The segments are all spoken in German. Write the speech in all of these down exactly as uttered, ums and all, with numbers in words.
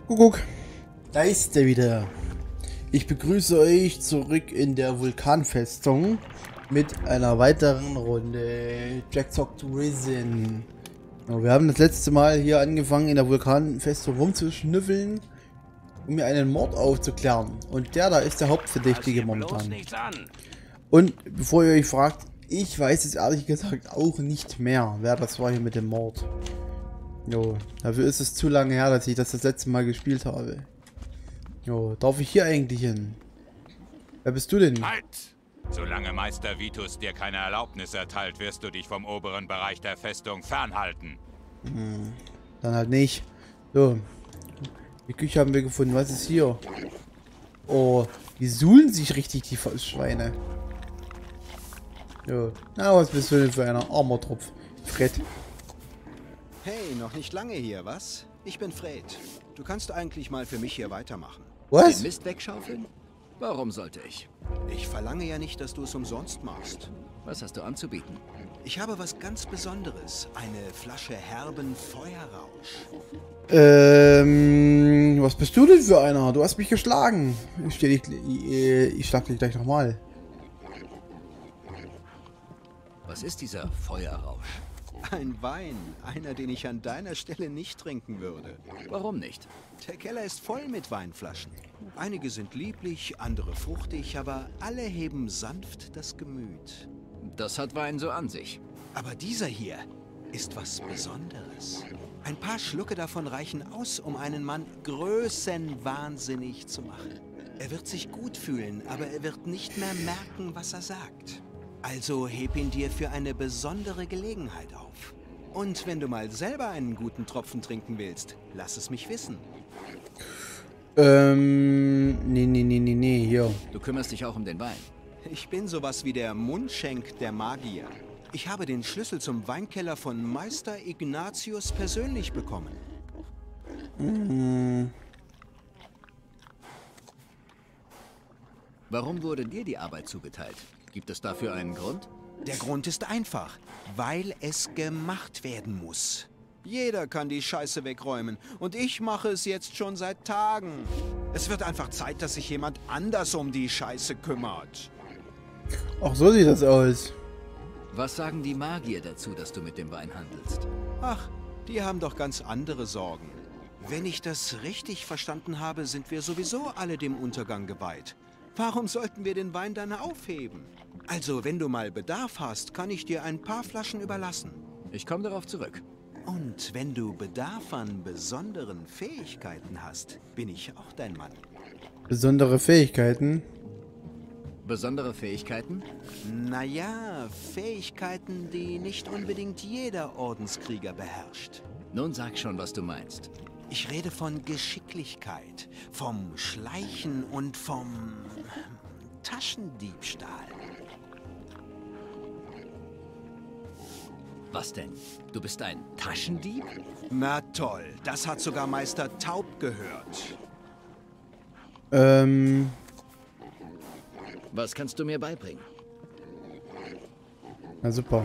Kuckuck, da ist er wieder. Ich begrüße euch zurück in der Vulkanfestung mit einer weiteren Runde Jacksock Risen. Ja, wir haben das letzte Mal hier angefangen in der Vulkanfestung rumzuschnüffeln, um mir einen Mord aufzuklären. Und der da ist der Hauptverdächtige momentan. Und bevor ihr euch fragt, ich weiß es ehrlich gesagt auch nicht mehr, wer das war hier mit dem Mord. Jo, dafür ist es zu lange her, dass ich das das letzte Mal gespielt habe. Jo, darf ich hier eigentlich hin? Wer bist du denn? Halt! Solange Meister Vitus dir keine Erlaubnis erteilt, wirst du dich vom oberen Bereich der Festung fernhalten. Hm, dann halt nicht. So, die Küche haben wir gefunden. Was ist hier? Oh, die suhlen sich richtig, die Schweine. Jo, na, was bist du denn für einer armer Tropf? Fred. Hey, noch nicht lange hier, was? Ich bin Fred. Du kannst eigentlich mal für mich hier weitermachen. Was? Den Mist wegschaufeln? Warum sollte ich? Ich verlange ja nicht, dass du es umsonst machst. Was hast du anzubieten? Ich habe was ganz Besonderes. Eine Flasche herben Feuerrausch. Ähm, was bist du denn für einer? Du hast mich geschlagen. Ich, steh dich, ich, ich schlag dich gleich nochmal. Was ist dieser Feuerrausch? Ein Wein. Einer, den ich an deiner Stelle nicht trinken würde. Warum nicht? Der Keller ist voll mit Weinflaschen. Einige sind lieblich, andere fruchtig, aber alle heben sanft das Gemüt. Das hat Wein so an sich. Aber dieser hier ist was Besonderes. Ein paar Schlucke davon reichen aus, um einen Mann größenwahnsinnig zu machen. Er wird sich gut fühlen, aber er wird nicht mehr merken, was er sagt. Also heb ihn dir für eine besondere Gelegenheit auf. Und wenn du mal selber einen guten Tropfen trinken willst, lass es mich wissen. Ähm, nee, nee, nee, nee, nee, hier. Du kümmerst dich auch um den Wein. Ich bin sowas wie der Mundschenk der Magier. Ich habe den Schlüssel zum Weinkeller von Meister Ignatius persönlich bekommen. Mhm. Warum wurde dir die Arbeit zugeteilt? Gibt es dafür einen Grund? Der Grund ist einfach, weil es gemacht werden muss. Jeder kann die Scheiße wegräumen und ich mache es jetzt schon seit Tagen. Es wird einfach Zeit, dass sich jemand anders um die Scheiße kümmert. Ach, so sieht das aus. Was sagen die Magier dazu, dass du mit dem Wein handelst? Ach, die haben doch ganz andere Sorgen. Wenn ich das richtig verstanden habe, sind wir sowieso alle dem Untergang geweiht. Warum sollten wir den Wein dann aufheben? Also, wenn du mal Bedarf hast, kann ich dir ein paar Flaschen überlassen. Ich komme darauf zurück. Und wenn du Bedarf an besonderen Fähigkeiten hast, bin ich auch dein Mann. Besondere Fähigkeiten? Besondere Fähigkeiten? Naja, Fähigkeiten, die nicht unbedingt jeder Ordenskrieger beherrscht. Nun sag schon, was du meinst. Ich rede von Geschicklichkeit, vom Schleichen und vom Taschendiebstahl. Was denn? Du bist ein Taschendieb? Na toll, das hat sogar Meister Taub gehört. Ähm... Was kannst du mir beibringen? Na super.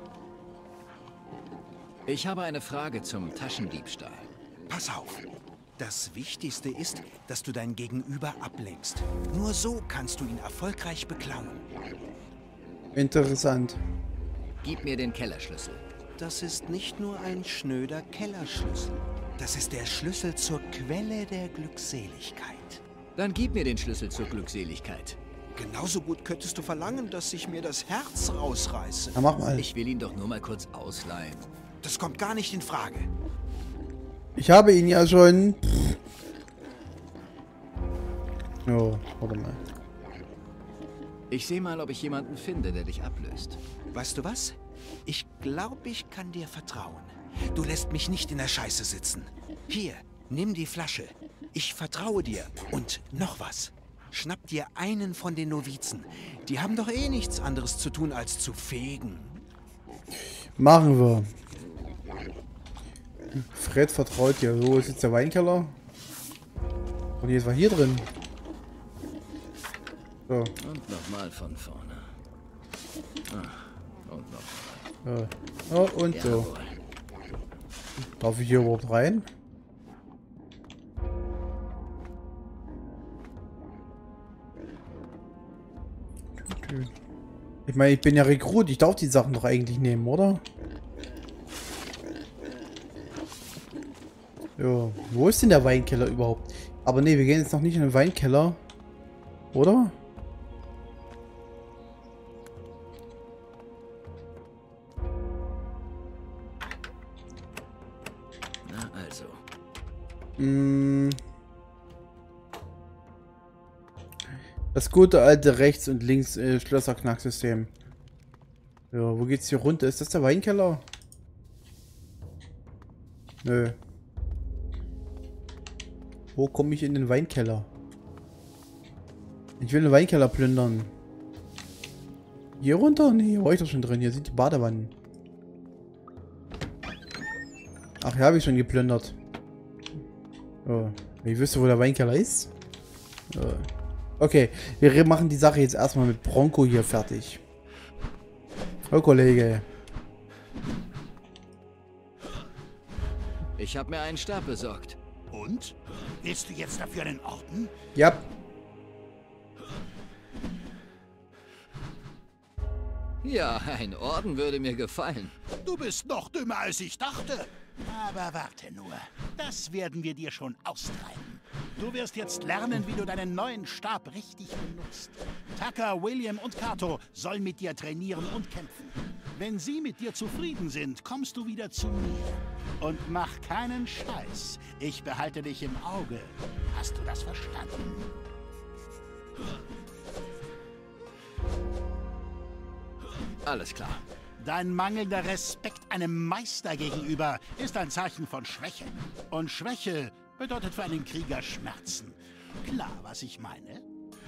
Ich habe eine Frage zum Taschendiebstahl. Pass auf. Das Wichtigste ist, dass du dein Gegenüber ablenkst. Nur so kannst du ihn erfolgreich beklauen. Interessant. Gib mir den Kellerschlüssel. Das ist nicht nur ein schnöder Kellerschlüssel. Das ist der Schlüssel zur Quelle der Glückseligkeit. Dann gib mir den Schlüssel zur Glückseligkeit. Genauso gut könntest du verlangen, dass ich mir das Herz rausreiße. Na, mach mal. Ich will ihn doch nur mal kurz ausleihen. Das kommt gar nicht in Frage. Ich habe ihn ja schon. Oh, warte mal. Ich sehe mal, ob ich jemanden finde, der dich ablöst. Weißt du was? Ich glaube, ich kann dir vertrauen. Du lässt mich nicht in der Scheiße sitzen. Hier, nimm die Flasche. Ich vertraue dir. Und noch was. Schnapp dir einen von den Novizen. Die haben doch eh nichts anderes zu tun, als zu fegen. Machen wir. Fred vertraut dir. So, ist jetzt der Weinkeller. Und jetzt war hier drin. So. Und nochmal von vorne. Ah, und nochmal. So. Oh, und so. Darf ich hier überhaupt rein? Ich meine, ich bin ja Rekrut, ich darf die Sachen doch eigentlich nehmen, oder? Ja, wo ist denn der Weinkeller überhaupt? Aber nee, wir gehen jetzt noch nicht in den Weinkeller. Oder? Na also. Mm. Das gute alte rechts und links äh, Schlösserknacksystem. Ja, wo geht's hier runter? Ist das der Weinkeller? Nö. Wo komme ich in den Weinkeller? Ich will den Weinkeller plündern. Hier runter? Nee, hier war ich doch schon drin. Hier sind die Badewannen. Ach, hier habe ich schon geplündert. Oh. Ich wüsste, wo der Weinkeller ist. Oh. Okay, wir machen die Sache jetzt erstmal mit Bronco hier fertig. Oh, Kollege. Ich habe mir einen Stab besorgt. Und? Willst du jetzt dafür einen Orden? Ja. Ja, ein Orden würde mir gefallen. Du bist noch dümmer, als ich dachte. Aber warte nur. Das werden wir dir schon austreiben. Du wirst jetzt lernen, wie du deinen neuen Stab richtig benutzt. Tucker, William und Kato sollen mit dir trainieren und kämpfen. Wenn sie mit dir zufrieden sind, kommst du wieder zu mir. Und mach keinen Scheiß. Ich behalte dich im Auge. Hast du das verstanden? Alles klar. Dein mangelnder Respekt einem Meister gegenüber ist ein Zeichen von Schwäche. Und Schwäche bedeutet für einen Krieger Schmerzen. Klar, was ich meine?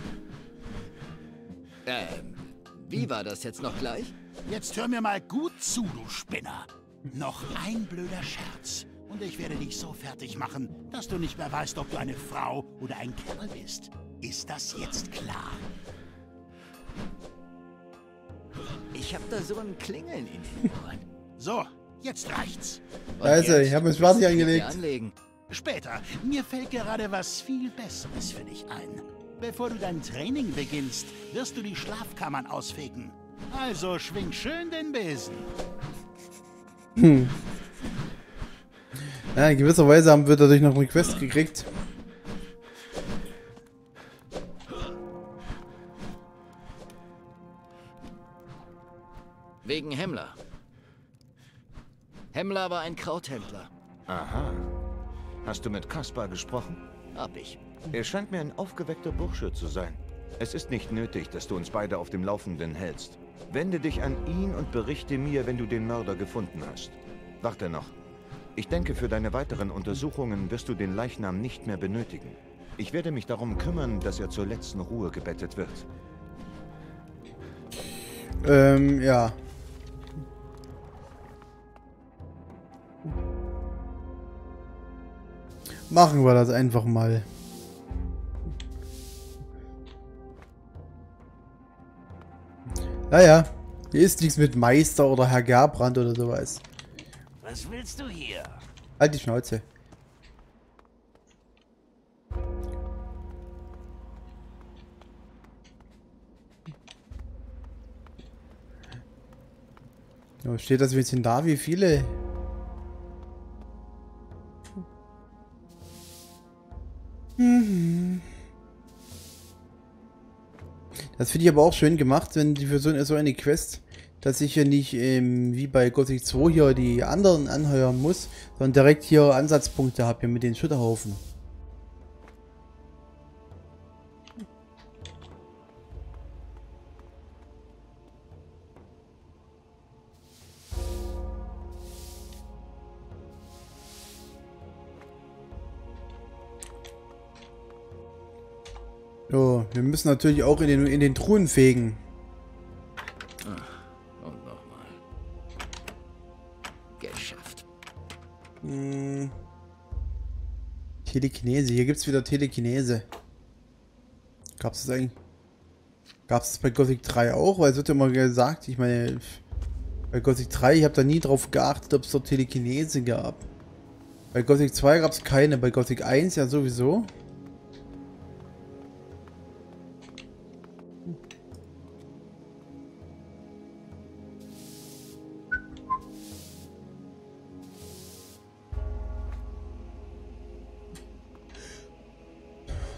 Ähm, wie war das jetzt noch gleich? Jetzt hör mir mal gut zu, du Spinner. Noch ein blöder Scherz. Und ich werde dich so fertig machen, dass du nicht mehr weißt, ob du eine Frau oder ein Kerl bist. Ist das jetzt klar? Ich hab da so ein Klingeln in den Ohren. So, jetzt reicht's. Und Also, jetzt ich habe mir muss fertig ich angelegt. mir anlegen. Später. Mir fällt gerade was viel Besseres für dich ein. Bevor du dein Training beginnst, wirst du die Schlafkammern ausfegen. Also schwing schön den Besen. Hm. Ja, in gewisser Weise haben wir dadurch noch eine Quest gekriegt. Wegen Hemmler. Hemmler war ein Krauthändler. Aha. Hast du mit Kaspar gesprochen? Hab ich. Er scheint mir ein aufgeweckter Bursche zu sein. Es ist nicht nötig, dass du uns beide auf dem Laufenden hältst. Wende dich an ihn und berichte mir, wenn du den Mörder gefunden hast. Warte noch. Ich denke, für deine weiteren Untersuchungen wirst du den Leichnam nicht mehr benötigen. Ich werde mich darum kümmern, dass er zur letzten Ruhe gebettet wird. Ähm, ja. Machen wir das einfach mal. Naja, hier ist nichts mit Meister oder Herr Gerbrand oder sowas. Was willst du hier? Halt die Schnauze. Ja, steht das jetzt hin da? Wie viele? Mhm. Das finde ich aber auch schön gemacht, wenn die für so, so eine Quest, dass ich hier nicht ähm, wie bei Gothic zwei hier die anderen anheuern muss, sondern direkt hier Ansatzpunkte habe hier mit den Schutterhaufen. So, wir müssen natürlich auch in den, in den Truhen fegen. Und nochmal. Geschafft. Hm. Telekinese, hier gibt es wieder Telekinese. Gab es das eigentlich? Gab es das bei Gothic drei auch? Weil es wird ja immer gesagt, ich meine, bei Gothic drei, ich habe da nie drauf geachtet, ob es dort Telekinese gab. Bei Gothic zwei gab es keine, bei Gothic eins ja sowieso.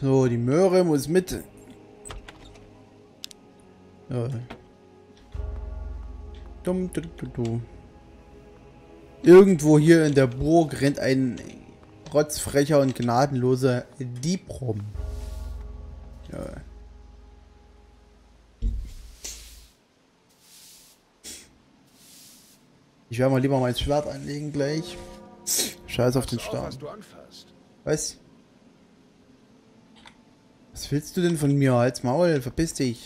So, die Möhre muss mit. Ja. Dumm, du, du, du. Irgendwo hier in der Burg rennt ein rotzfrecher und gnadenloser Dieb rum. Ja. Ich werde mal lieber mein Schwert anlegen gleich. Scheiß auf den Stab. Was? Was willst du denn von mir? Halt's Maul, verpiss dich.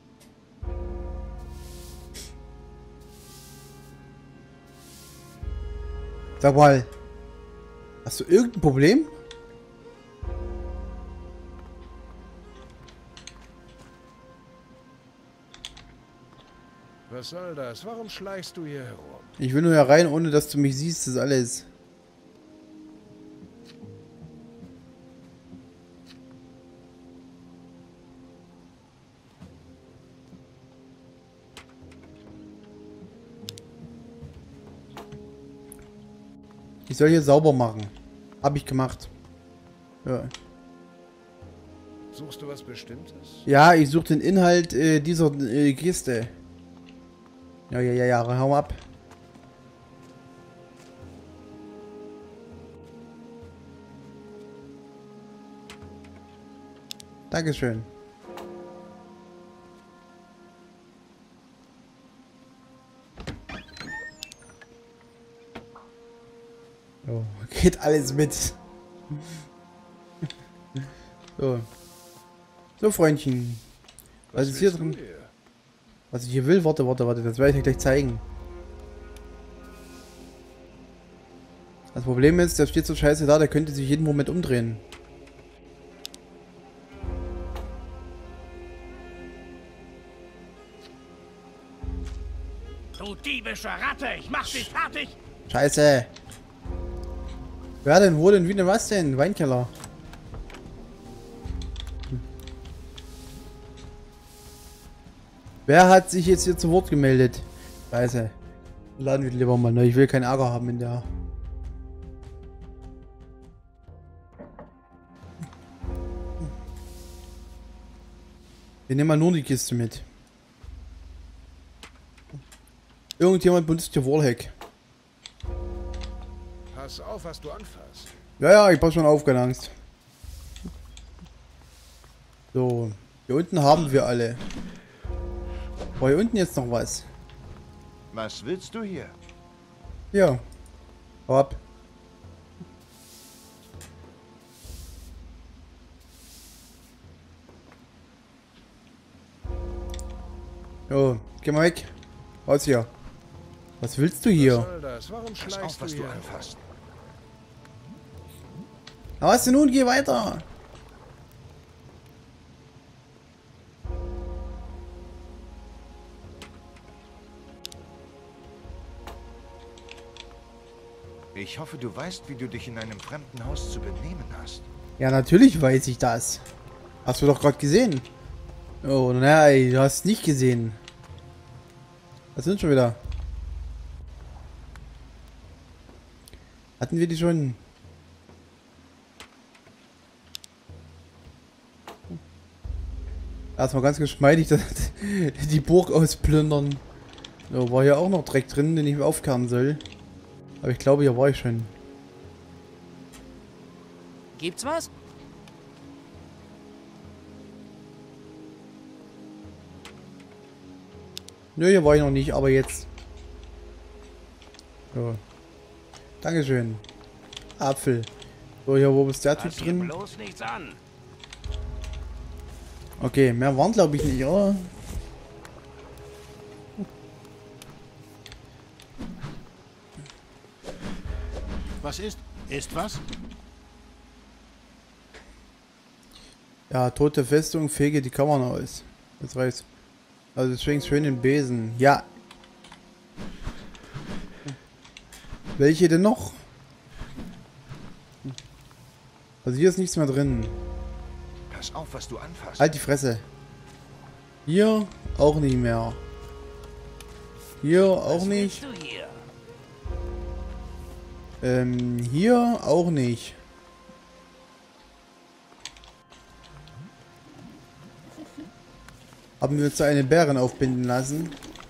Sag mal, hast du irgendein Problem? Was soll das? Warum schleichst du hier herum? Ich will nur herein, ohne dass du mich siehst, das ist alles. Ich soll hier sauber machen. Hab ich gemacht. Ja. Suchst du was Bestimmtes? Ja, ich suche den Inhalt äh, dieser äh, Kiste. Ja, ja, ja, ja, hau ab. Dankeschön. Oh, geht alles mit. So. So, Freundchen. Was, Was ist hier drin? Hier? Was ich hier will? Warte, warte, warte. Das werde ich dir gleich zeigen. Das Problem ist, der steht so scheiße da, der könnte sich jeden Moment umdrehen. Du diebische Ratte, ich mach dich fertig! Scheiße! Wer denn? Wo denn? Wie denn? Was denn? Weinkeller. Hm. Wer hat sich jetzt hier zu Wort gemeldet? Scheiße. Laden wir lieber mal neu. Ich will keinen Ärger haben in der... Wir nehmen mal nur die Kiste mit. Irgendjemand benutzt hier Wallhack. Pass auf, was du anfasst. Ja, ja, ich pass schon auf, keine Angst. So, hier unten haben wir alle. War hier unten jetzt noch was? Was willst du hier? Ja. Hau ab. Jo, geh mal weg. Raus hier. Was willst du hier? Was soll das? Warum schleichst Pass auf, was du du hier? anfasst. Na, was denn nun? Geh weiter. Ich hoffe, du weißt, wie du dich in einem fremden Haus zu benehmen hast. Ja, natürlich weiß ich das. Hast du doch gerade gesehen. Oh, nein, du hast nicht gesehen. Was sind schon wieder? Hatten wir die schon? Erstmal ganz geschmeidig die Burg ausplündern. So, war hier auch noch Dreck drin, den ich mir aufkehren soll. Aber ich glaube, hier war ich schon. Gibt's was? Nö, hier war ich noch nicht, aber jetzt. So. Dankeschön. Apfel. So, hier, wo ist der Typ drin? Bloß nichts an. Okay, mehr waren glaube ich nicht, oder? Was ist? Ist was? Ja, tote Festung, fege die Kammern aus. Das reicht. Also deswegen schön den Besen. Ja. Welche denn noch? Also hier ist nichts mehr drin. Pass auf, was du anfasst. Halt die Fresse. Hier auch nicht mehr. Hier auch nicht. Hier? Ähm, hier auch nicht. Haben wir uns da eine Bären aufbinden lassen.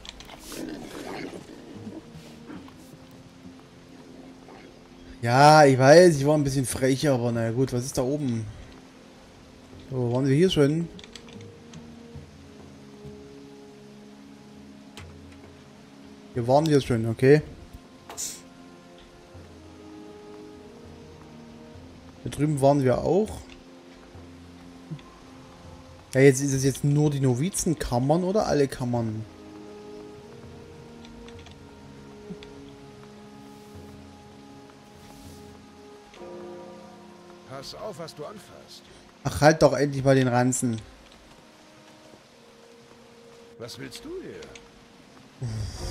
Ja, ich weiß, ich war ein bisschen frech, aber naja gut, was ist da oben? So, waren wir hier schon? Hier waren wir schon, okay. Hier drüben waren wir auch. Ja, jetzt ist es jetzt nur die Novizenkammern oder alle Kammern? Pass auf, was du anfasst. Ach, halt doch endlich mal den Ranzen. Was willst du hier?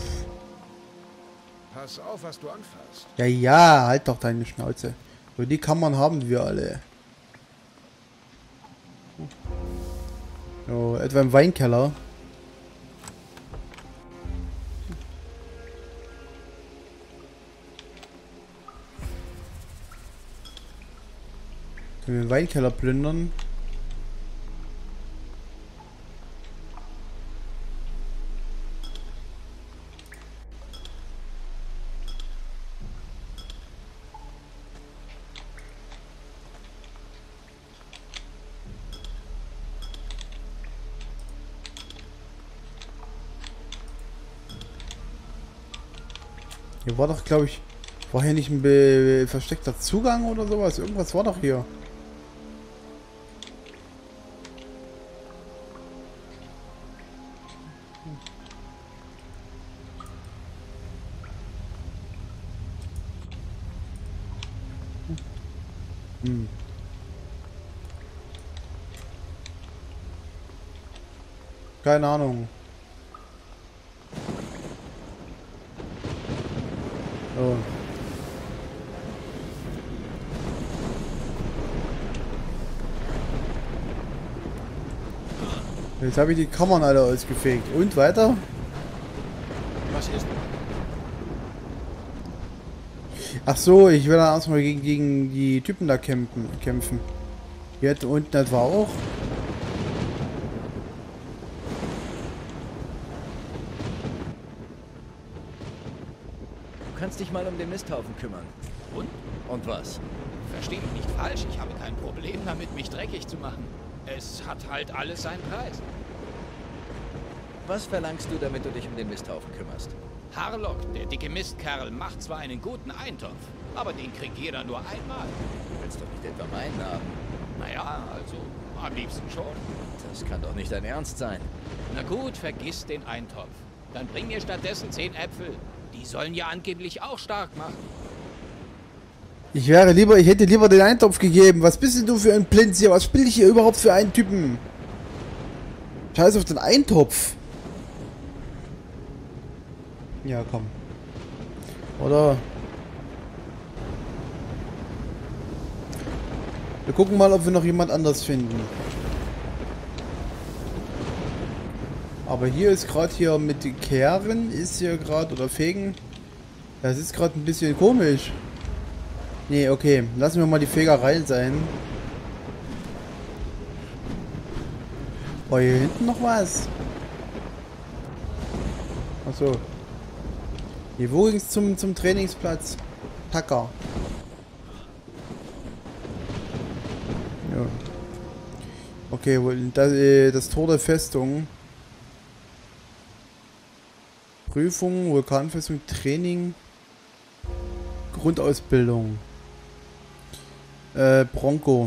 Pass auf, was du anfasst. Ja, ja, halt doch deine Schnauze. So, die Kammern haben wir alle. So, etwa im Weinkeller. Können wir den Weinkeller plündern? Hier war doch, glaube ich, war hier nicht ein be versteckter Zugang oder sowas? Irgendwas war doch hier. Hm. Keine Ahnung. Oh. Jetzt habe ich die Kammern alle ausgefegt. Und weiter? Was ist? Ach so, ich will dann erstmal gegen, gegen die Typen da kämpfen. kämpfen. Hier unten etwa auch. Du kannst dich mal um den Misthaufen kümmern. Und? Und was? Versteh mich nicht falsch, ich habe kein Problem damit, mich dreckig zu machen. Es hat halt alles seinen Preis. Was verlangst du, damit du dich um den Misthaufen kümmerst? Harlock, der dicke Mistkerl, macht zwar einen guten Eintopf, aber den kriegt jeder nur einmal. Du willst doch nicht etwa meinen haben. Naja, also am liebsten schon. Das kann doch nicht dein Ernst sein. Na gut, vergiss den Eintopf. Dann bring mir stattdessen zehn Äpfel. Die sollen ja angeblich auch stark machen. Ich wäre lieber, ich hätte lieber den Eintopf gegeben. Was bist denn du für ein Plinz hier? Was spiele ich hier überhaupt für einen Typen? Scheiß auf den Eintopf. Ja, komm. Oder? Wir gucken mal, ob wir noch jemand anders finden. Aber hier ist gerade hier mit den Kehren, ist hier gerade, oder Fegen. Das ist gerade ein bisschen komisch. Nee, okay. Lassen wir mal die Fegereien sein. Oh, hier hinten noch was. Achso. Hier, wo ging's zum, zum Trainingsplatz? Tucker. Ja. Okay, wohl das, äh, das Tor der Festung. Prüfung, Vulkanfestung, Training, Grundausbildung. Äh, Bronco.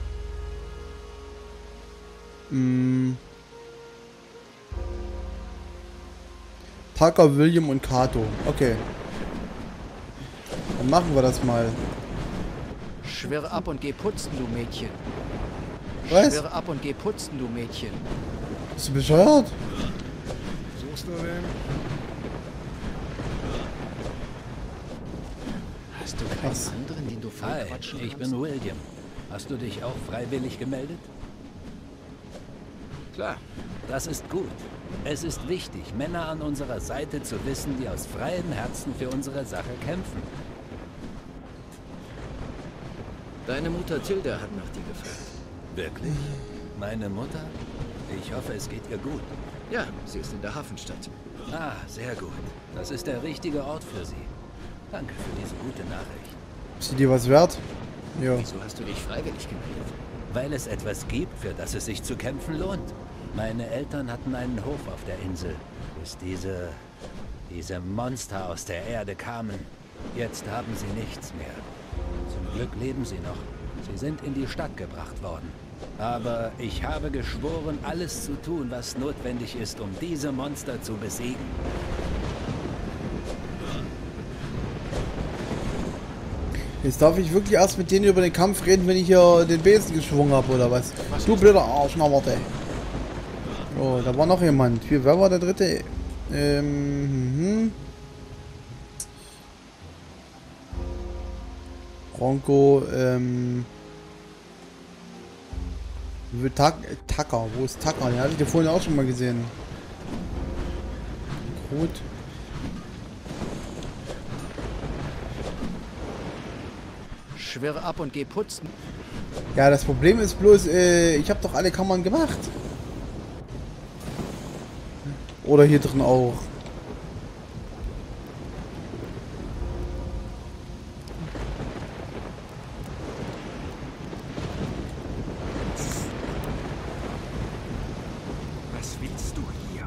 Mm. Tucker, William und Kato. Okay. Dann machen wir das mal. Schwirr ab und geh putzen, du Mädchen. Was? Schwirr ab und geh putzen, du Mädchen. Bist du bescheuert? Suchst du wen? Hast du keinen Was? anderen, den du Hi, vollquatschen ich kannst? bin William. Hast du dich auch freiwillig gemeldet? Klar. Das ist gut. Es ist wichtig, Männer an unserer Seite zu wissen, die aus freiem Herzen für unsere Sache kämpfen. Deine Mutter Tilda hat nach dir gefragt. Wirklich? Meine Mutter? Ich hoffe, es geht ihr gut. Ja, sie ist in der Hafenstadt. Ah, sehr gut. Das ist der richtige Ort für sie. Danke für diese gute Nachricht. Ist sie dir was wert? Ja. Wieso hast du dich freiwillig gemeldet? Weil es etwas gibt, für das es sich zu kämpfen lohnt. Meine Eltern hatten einen Hof auf der Insel, bis diese... diese Monster aus der Erde kamen. Jetzt haben sie nichts mehr. Zum Glück leben sie noch. Sie sind in die Stadt gebracht worden. Aber ich habe geschworen, alles zu tun, was notwendig ist, um diese Monster zu besiegen. Jetzt darf ich wirklich erst mit denen über den Kampf reden, wenn ich hier den Besen geschwungen habe, oder was? was du blöder Arsch, na warte. Oh, da war noch jemand. Hier, wer war der dritte? Ähm, hm. Bronco, ähm... Tucker, wo ist Tucker? Den hatte ich ja vorhin auch schon mal gesehen. Gut. Schwirr ab und geh putzen. Ja, das Problem ist bloß, äh, ich habe doch alle Kammern gemacht. Oder hier drin auch. Was willst du hier?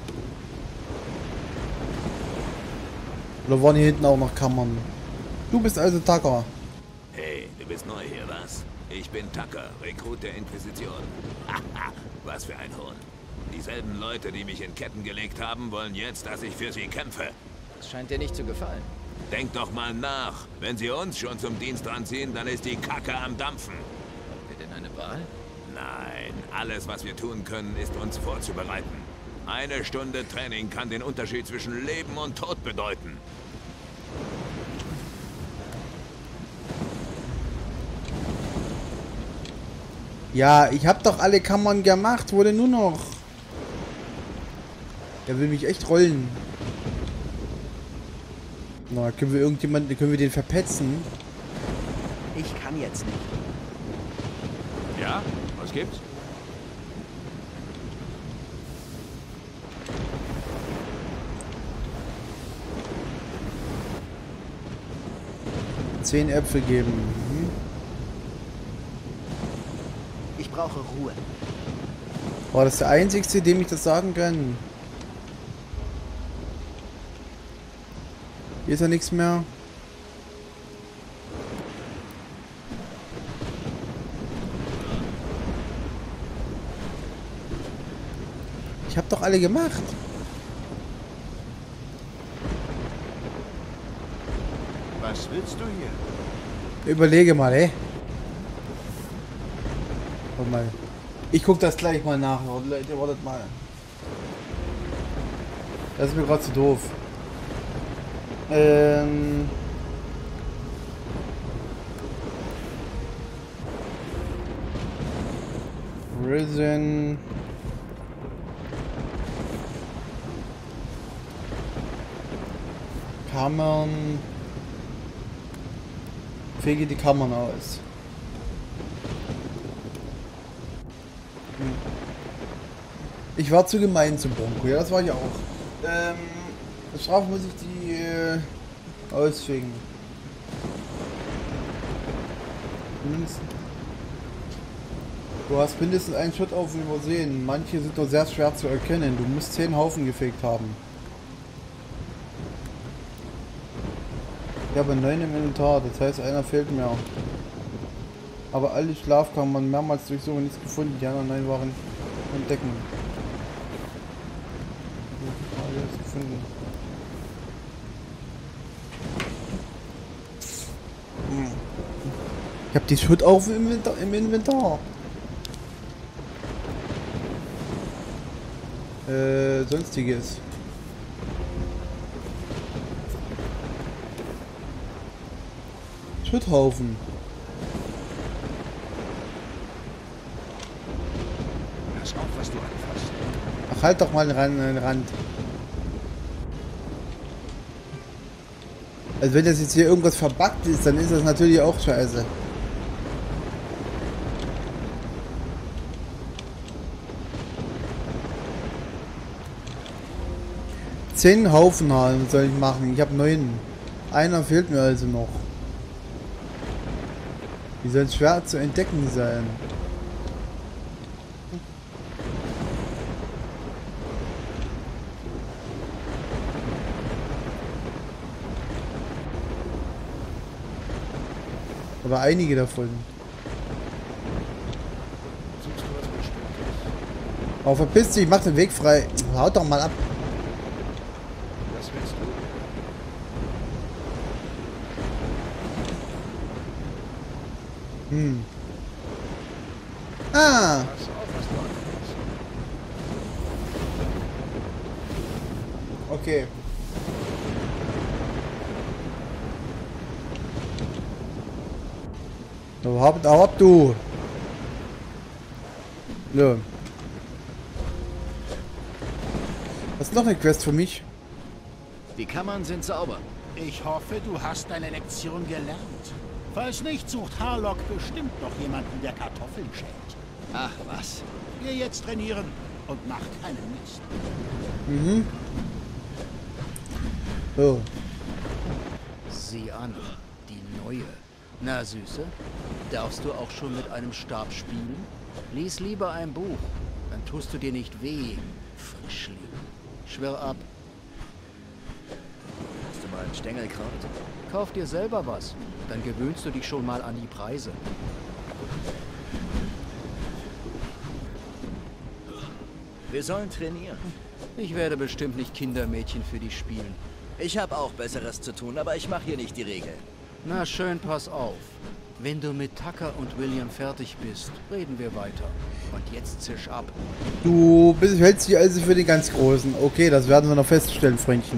Oder waren hier hinten auch noch Kammern? Du bist also Tucker. Hey, du bist neu hier, was? Ich bin Tucker, Rekrut der Inquisition. Haha, was für ein Hohn. Dieselben Leute, die mich in Ketten gelegt haben, wollen jetzt, dass ich für sie kämpfe. Das scheint dir nicht zu gefallen. Denk doch mal nach. Wenn sie uns schon zum Dienst ranziehen, dann ist die Kacke am Dampfen. Haben wir denn eine Wahl? Nein, alles, was wir tun können, ist uns vorzubereiten. Eine Stunde Training kann den Unterschied zwischen Leben und Tod bedeuten. Ja, ich hab doch alle Kammern gemacht, wurde nur noch. Der will mich echt rollen. Na, können wir irgendjemanden, können wir den verpetzen? Ich kann jetzt nicht. Ja? Was gibt's? Zehn Äpfel geben. Mhm. Ich brauche Ruhe. War das der einzigste, dem ich das sagen kann? Hier ist ja nichts mehr. Ich hab doch alle gemacht. Was willst du hier? Überlege mal, ey. Warte mal. Ich guck das gleich mal nach. Leute, wartet mal. Das ist mir gerade zu doof. Ähm. Risen. Kammern. Fege die Kammern aus. Ich war zu gemein zum Bronco, ja, das war ich auch. Ähm, Strafe muss ich die äh, ausfegen. Mindestens. Du hast mindestens einen Schutthaufen übersehen. Manche sind nur sehr schwer zu erkennen. Du musst zehn Haufen gefegt haben. Ich habe neun im Inventar, das heißt einer fehlt mir. Aber alle Schlafkammern mehrmals durchsuchen, nichts gefunden. Die anderen neun waren entdecken. Alles gefunden. Ich habe die Schutthaufen im Inventar. Im Inventar. Äh, sonstiges. Schutthaufen. Pass auf, was du anfasst. Ach, halt doch mal den Rand. Also wenn das jetzt hier irgendwas verbuggt ist, dann ist das natürlich auch scheiße. zehn Haufen haben, soll ich machen. Ich habe neun. Einer fehlt mir also noch. Die soll schwer zu entdecken sein. Aber einige davon. Oh, verpiss dich, mach den Weg frei. Haut doch mal ab. Was willst du? Hm. Ah. Pass auf, was du anfängst. Okay. So, hab, hab du. Ja. Was ist noch eine Quest für mich? Die Kammern sind sauber. Ich hoffe, du hast deine Lektion gelernt. Falls nicht, sucht Harlock bestimmt noch jemanden, der Kartoffeln schält. Ach was. Geh jetzt trainieren und mach keinen Mist. Mhm. So. Sieh an, die neue. Na Süße, darfst du auch schon mit einem Stab spielen? Lies lieber ein Buch, dann tust du dir nicht weh, Frischling. Schwör ab. Hast du mal einen Stängelkraut? Kauf dir selber was, dann gewöhnst du dich schon mal an die Preise. Wir sollen trainieren. Ich werde bestimmt nicht Kindermädchen für dich spielen. Ich habe auch Besseres zu tun, aber ich mache hier nicht die Regel. Na schön, pass auf. Wenn du mit Tucker und William fertig bist, reden wir weiter. Und jetzt zisch ab. Du bist, hältst dich also für den ganz Großen. Okay, das werden wir noch feststellen, Freundchen.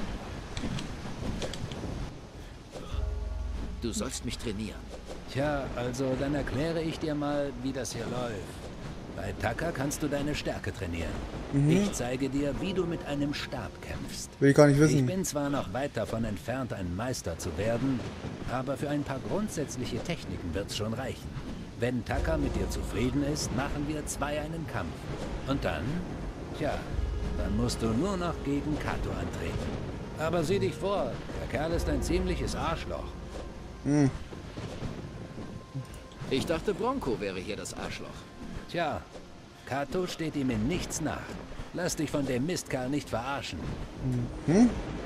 Du sollst mich trainieren. Tja, also dann erkläre ich dir mal, wie das hier läuft. Bei Tucker kannst du deine Stärke trainieren. Mhm. Ich zeige dir, wie du mit einem Stab kämpfst. Will ich gar nicht wissen. Ich bin zwar noch weit davon entfernt, ein Meister zu werden, aber für ein paar grundsätzliche Techniken wird's schon reichen. Wenn Tucker mit dir zufrieden ist, machen wir zwei einen Kampf. Und dann, tja, dann musst du nur noch gegen Kato antreten. Aber sieh dich vor, der Kerl ist ein ziemliches Arschloch. Hm. Ich dachte, Bronco wäre hier das Arschloch. Tja, Kato steht ihm in nichts nach. Lass dich von dem Mistkerl nicht verarschen. Hm?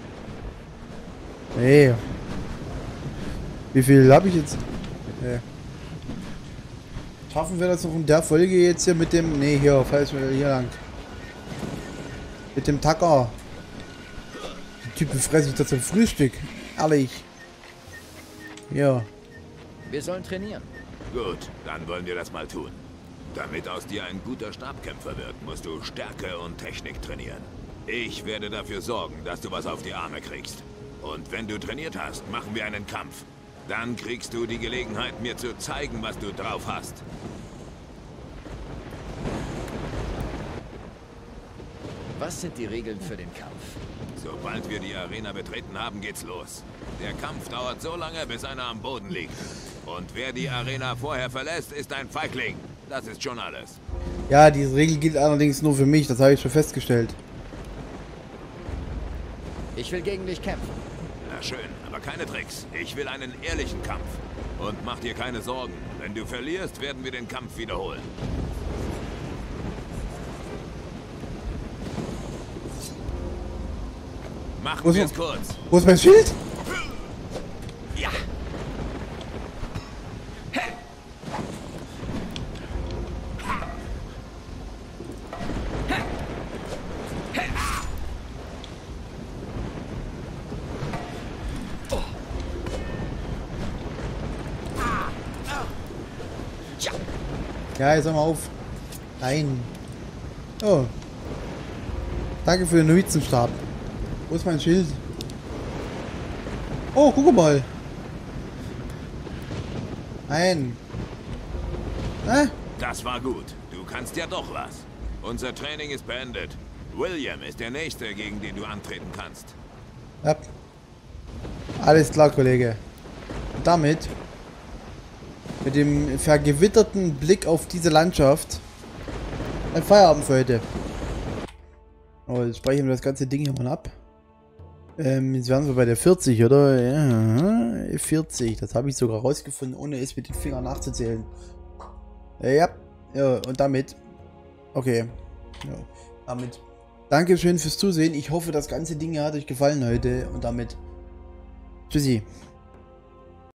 Hey. Wie viel habe ich jetzt? Hey. Schaffen wir das noch in der Folge jetzt hier mit dem... Nee, hier, falls wir hier lang. Mit dem Tucker. Die Typen fressen sich das zum Frühstück. Ehrlich. Ja. Wir sollen trainieren. Gut, dann wollen wir das mal tun. Damit aus dir ein guter Stabkämpfer wird, musst du Stärke und Technik trainieren. Ich werde dafür sorgen, dass du was auf die Arme kriegst. Und wenn du trainiert hast, machen wir einen Kampf. Dann kriegst du die Gelegenheit, mir zu zeigen, was du drauf hast. Was sind die Regeln für den Kampf? Sobald wir die Arena betreten haben, geht's los. Der Kampf dauert so lange, bis einer am Boden liegt. Und wer die Arena vorher verlässt, ist ein Feigling. Das ist schon alles. Ja, diese Regel gilt allerdings nur für mich, das habe ich schon festgestellt. Ich will gegen dich kämpfen. Na schön, aber keine Tricks. Ich will einen ehrlichen Kampf. Und mach dir keine Sorgen. Wenn du verlierst, werden wir den Kampf wiederholen. Machen wir es kurz. Wo ist mein Schild? Ja. Ja, jetzt hör mal auf. Nein. Oh. Danke für den Novizenstab. Wo ist mein Schild? Oh, guck mal. Nein. Hä? Das war gut. Du kannst ja doch was. Unser Training ist beendet. William ist der Nächste, gegen den du antreten kannst. Ja. Alles klar, Kollege. Und damit, mit dem vergewitterten Blick auf diese Landschaft, ein Feierabend für heute. Oh, jetzt speichern wir das ganze Ding hier mal ab. Ähm, jetzt wären wir bei der vierzig, oder? Ja, vierzig. Das habe ich sogar rausgefunden, ohne es mit den Fingern nachzuzählen. Äh, ja. Ja, und damit. Okay. Ja, damit. Dankeschön fürs Zusehen. Ich hoffe, das ganze Ding hat euch gefallen heute. Und damit. Tschüssi.